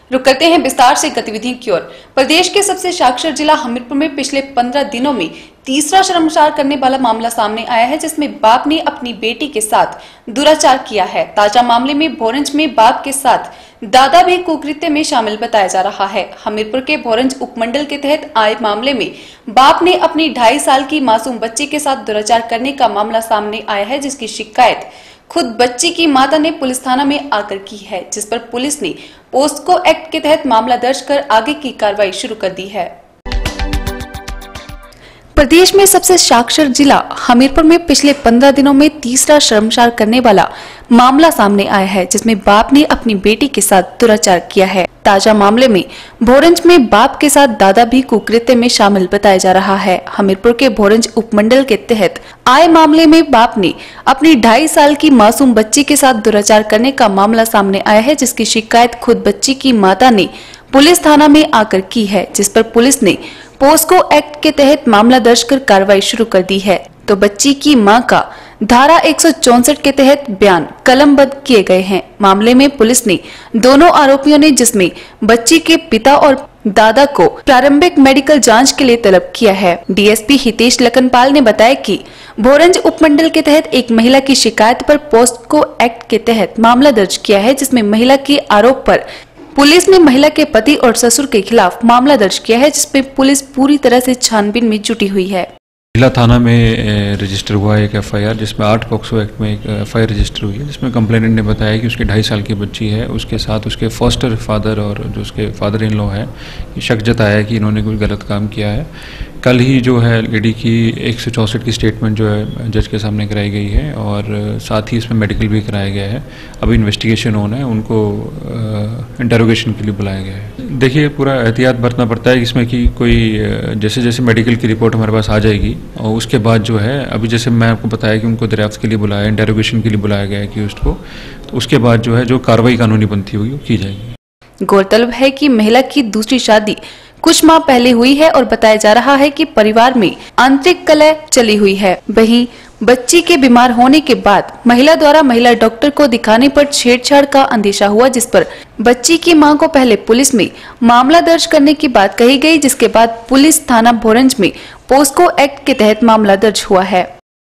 रुक करते हैं विस्तार से गतिविधियों की ओर। प्रदेश के सबसे साक्षर जिला हमीरपुर में पिछले 15 दिनों में तीसरा शर्मसार करने वाला मामला सामने आया है, जिसमें बाप ने अपनी बेटी के साथ दुराचार किया है। ताजा मामले में भोरंज में बाप के साथ दादा भी कुकृत्य में शामिल बताया जा रहा है। हमीरपुर के भोरंज उपमंडल के तहत आए मामले में बाप ने अपनी 2.5 साल की मासूम बच्ची के साथ दुराचार करने का मामला सामने आया है, जिसकी शिकायत खुद बच्ची की माता ने पुलिस थाना में आकर की है, जिस पर पुलिस ने पोस्को एक्ट के तहत मामला दर्ज कर आगे की कार्रवाई शुरू कर दी है। प्रदेश में सबसे साक्षर जिला हमीरपुर में पिछले 15 दिनों में तीसरा शर्मसार करने वाला मामला सामने आया है, जिसमें बाप ने अपनी बेटी के साथ दुराचार किया है। ताजा मामले में भोरंज में बाप के साथ दादा भी कुकृत्य में शामिल बताया जा रहा है। हमीरपुर के भोरंज उपमंडल के तहत आए मामले में बाप ने अपनी 2.5 साल की मासूम बच्ची के साथ दुराचार करने का मामला सामने आया है, जिसकी शिकायत खुद बच्ची की माता ने पुलिस थाना में आकर की है, जिस पर पुलिस ने पोस्को एक्ट के तहत मामला दर्ज कर कार्रवाई शुरू कर दी है। तो बच्ची की मां का धारा 164 के तहत बयान कलमबद्ध किए गए हैं। मामले में पुलिस ने दोनों आरोपियों ने, जिसमें बच्ची के पिता और दादा को प्रारंभिक मेडिकल जांच के लिए तलब किया है। डीएसपी हितेश लखनपाल ने बताया कि भोरंज उपमंडल के तहत एक महिला की शिकायत पर पोस्को एक्ट के तहत मामला दर्ज किया है, जिसमें महिला के आरोप पर पुलिस ने महिला के पति और ससुर के खिलाफ मामला दर्ज किया है, जिसमें पुलिस पूरी तरह से छानबीन में जुटी हुई है। जिला थाना में रजिस्टर हुआ एक एफआईआर, जिसमें 8 पॉक्सो एक्ट में एक एफआईआर रजिस्टर हुई है, जिसमें कंप्लेनेंट ने बताया कि उसके 2.5 साल की बच्ची है, उसके साथ उसके फॉस्टर फादर और जो उसके फादर इन लॉ है, शक जताया है कि इन्होंने कोई गलत काम किया है। कल ही जो है लेडी की 164 की स्टेटमेंट जो है जज के सामने कराई गई है और साथ ही इसमें मेडिकल भी कराया गया है। अभी इन्वेस्टिगेशन होना है, उनको इंटरोगेशन के लिए बुलाया गया है। देखिए, पूरा एहतियात बरतना पड़ता है इसमें कि कोई जैसे जैसे मेडिकल की रिपोर्ट हमारे पास आ जाएगी और उसके बाद जो है, अभी जैसे मैं आपको बताया कि उनको दरियाफ्त के लिए बुलाया, इंटरोगेशन के लिए बुलाया गया है अक्यूज्ड को, तो उसके बाद जो है जो कार्रवाई कानूनी बनती होगी वो की जाएगी। गौरतलब है कि महिला की दूसरी शादी कुछ माह पहले हुई है और बताया जा रहा है कि परिवार में आंतरिक कलह चली हुई है। वहीं बच्ची के बीमार होने के बाद महिला द्वारा महिला डॉक्टर को दिखाने पर छेड़छाड़ का अंदेशा हुआ, जिस पर बच्ची की मां को पहले पुलिस में मामला दर्ज करने की बात कही गई, जिसके बाद पुलिस थाना भोरंज में पोस्को एक्ट के तहत मामला दर्ज हुआ है।